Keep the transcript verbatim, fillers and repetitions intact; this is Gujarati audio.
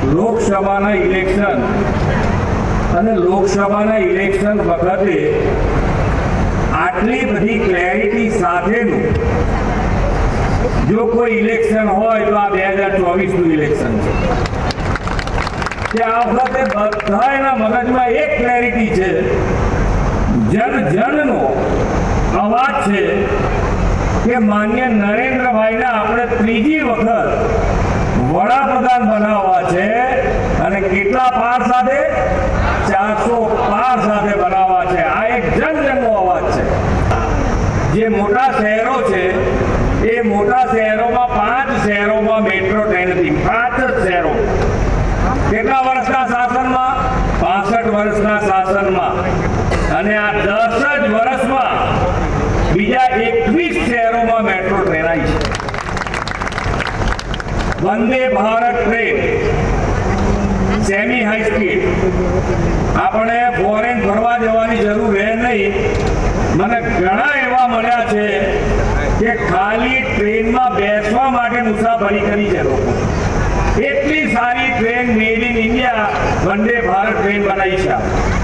લોકસભાના ઇલેક્શન અને લોકસભાના ઇલેક્શન વખતે આટલી બધી ક્લેરિટી સાથેનું જો કોઈ ઇલેક્શન હોય તો આ બે હજાર ચોવીસનું ઇલેક્શન છે કે આ વખતે બધાના મગજમાં એક ક્લેરિટી છે, જન જનનો અવાજ છે કે માન્ય નરેન્દ્રભાઈને આપણે ત્રીજી વખત વડાપ્રધાન બનાવવા છે અને કેટલા પાર સાથે ચારસો પાર સાથે બનાવવા છે। આ એક જન જનનો અવાજ છે। જે મોટા શહેરો છે એ મોટા શહેરોમાં પાંચ શહેરોમાં મેટ્રો ટ્રેન હતી, પાંચ જ શહેરો। કેટલા વર્ષના શાસનમાં? પાસઠ વર્ષના શાસનમાં। અને આ દસ જ વર્ષમાં બીજા એકવીસ શહેરોમાં મેટ્રો ટ્રેન આવી છે। Vande Bharat train semi high speed, આપણે ફોરેન ફરવા જવાની જરૂર રહે નહીં। મને ઘણા એવા મળ્યા છે કે ખાલી ટ્રેનમાં બેસવા માટે મુસાફરી કરી છે લોકો। એટલી સારી train made in India Vande Bharat train બનાવી છે।